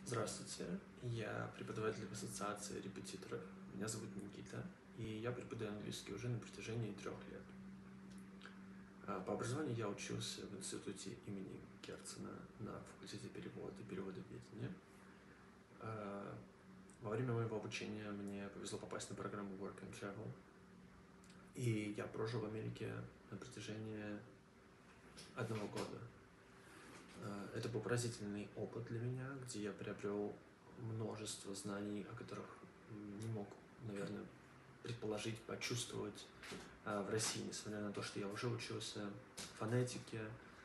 Здравствуйте, я преподаватель в ассоциации репетиторов. Меня зовут Никита, и я преподаю английский уже на протяжении 3 лет. По образованию я учился в институте имени Герцена на факультете перевода и переводоведения. Во время моего обучения мне повезло попасть на программу Work and Travel, и я прожил в Америке на протяжении 1 года. Это был поразительный опыт для меня, где я приобрел множество знаний, о которых не мог, наверное, предположить, почувствовать в России, несмотря на то, что я уже учился фонетике,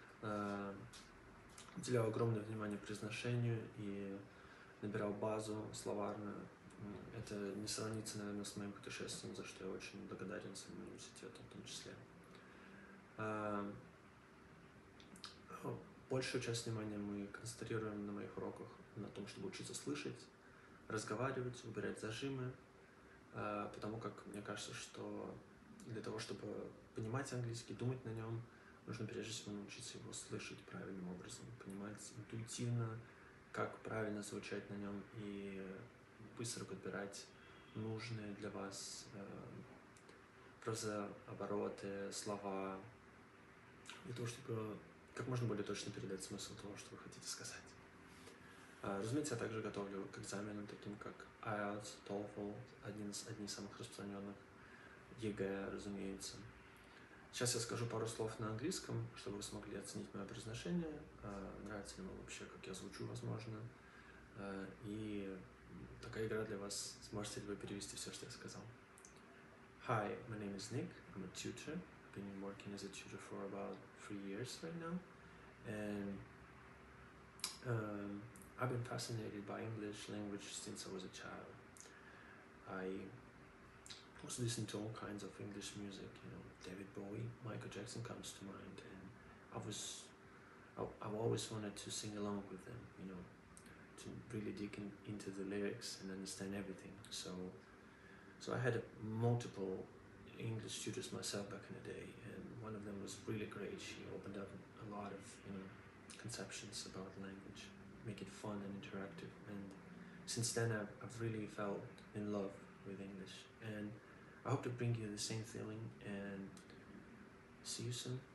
уделял огромное внимание произношению и набирал базу словарную. Это не сравнится, наверное, с моим путешествием, за что я очень благодарен своему университету в том числе. Большую часть внимания мы концентрируем на моих уроках на том, чтобы учиться слышать, разговаривать, убирать зажимы, потому как мне кажется, что для того, чтобы понимать английский, думать на нем, нужно прежде всего научиться его слышать правильным образом, понимать интуитивно, как правильно звучать на нем и быстро подбирать нужные для вас фразеобороты, слова, для того, чтобы как можно более точно передать смысл того, что вы хотите сказать. Разумеется, я также готовлю к экзаменам, таким как IELTS, TOEFL, одни из самых распространенных, ЕГЭ, разумеется. Сейчас я скажу пару слов на английском, чтобы вы смогли оценить мое произношение, нравится ли вам вообще, как я звучу, возможно, и такая игра для вас, сможете ли вы перевести все, что я сказал. Hi, my name is Nick, I'm a tutor. I've been working as a tutor for about 3 years right now, and I've been fascinated by English language since I was a child. I was listening to all kinds of English music, David Bowie, Michael Jackson comes to mind, and I've always wanted to sing along with them, to really dig into the lyrics and understand everything. So I had multiple English tutors myself back in the day, and one of them was really great. She opened up a lot of conceptions about language, make it fun and interactive, and since then I've really felt in love with English, and I hope to bring you the same feeling, and see you soon.